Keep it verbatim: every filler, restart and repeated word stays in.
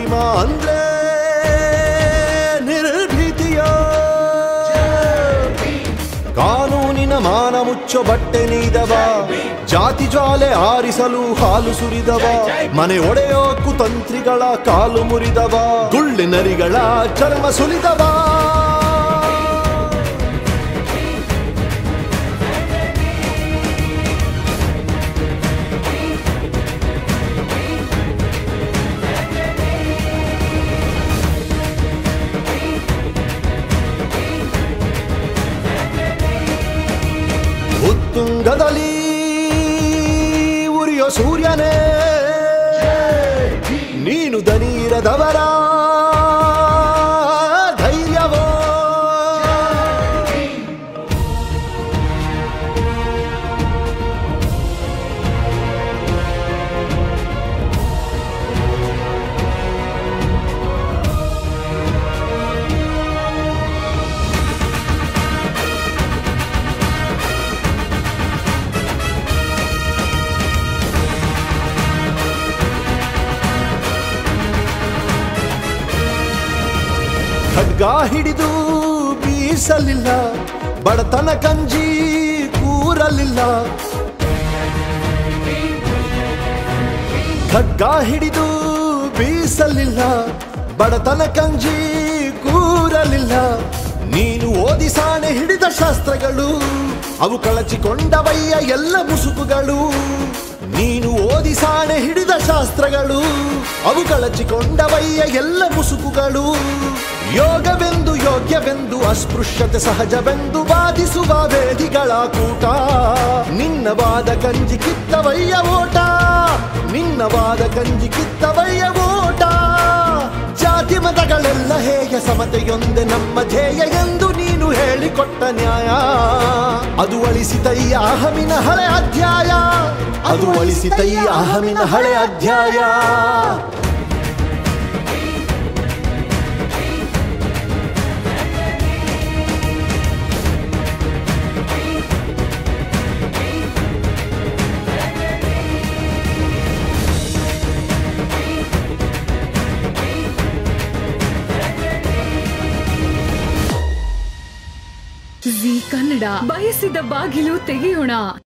ಅಭಿಮಾನ ಅಂದ್ರೆ ನಿರ್ಭೀತಿಯ ಕಾನೂನಿನ ಮಾನ ಮುಚ್ಚೋ ಬಟ್ಟೆ ನೀದವ ಜಾತಿ ಜ್ವಾಲೆ ಆರಿಸಲು ಹಾಲು ಸುರಿದವ ಮನೆ ಒಡೆಯೋ ಕುತಂತ್ರಿಗಳ ಕಾಲು ಮುರಿದವ ಗುಳ್ಳಿನರಿಗಳ ಚರ್ಮ ಸುಲಿದವ ಉತ್ತುಂಗದಲ್ಲಿ ಉರಿಯೋ ಸೂರ್ಯನೇ ನೀನು ದನೀರದವರ ಧೈರ್ಯವೋ ಖಡ್ಗ ಹಿಡಿದು ಬೀಸಲಿಲ್ಲ ಬಡತನ ಕಂಜಿ ಕೂರಲಿಲ್ಲ ಖಡ್ಗ ಹಿಡಿದು ಬೀಸಲಿಲ್ಲ ಬಡತನ ಕಂಜಿ ಕೂರಲಿಲ್ಲ ನೀನು ಓದಿ ಸಾಣೆ ಹಿಡಿದ ಶಾಸ್ತ್ರಗಳು ಅವು ಕಳಚಿಕೊಂಡವಯ್ಯ ಎಲ್ಲ ಮುಸುಕುಗಳು ನೀನು ಓದಿ ಸಾಣೆ ಹಿಡಿದ ಶಾಸ್ತ್ರಗಳು ಅವು ಕಳಚಿಕೊಂಡವಯ್ಯ ಎಲ್ಲ ಮುಸುಕುಗಳು ಯೋಗವೆಂದು ಯೋಗ್ಯವೆಂದು ಅಸ್ಪೃಶ್ಯತೆ ಸಹಜವೆಂದು ಬಾಧಿಸುವ ವೇದಿಗಳ ಕೂಟ ನಿನ್ನವಾದ ಕಂಜಿ ಕಿತ್ತವಯ್ಯ ಓಟ ನಿನ್ನವಾದ ಕಂಜಿ ಕಿತ್ತವಯ್ಯ ಓಟ ಜಾತಿ ಮತಗಳೆಲ್ಲ ಹೇಗೆ ಸಮತೆಯೊಂದೆ ನಮ್ಮ ಧ್ಯೇಯ ಎಂದು ನೀನು ಹೇಳಿಕೊಟ್ಟ ನ್ಯಾಯ ಅದು ಅಳಿಸಿತಯ್ಯ ಅಹಮಿನ ಹಳೆ ಅಧ್ಯಾಯ ಅದು ಅಳಿಸಿತಯ್ಯ ಅಹಮಿನ ಹಳೆ ಅಧ್ಯಾಯ ಜೀ ಕನ್ನಡ ಬಯಸಿದ ಬಾಗಿಲು ತೆಗೆಯೋಣ.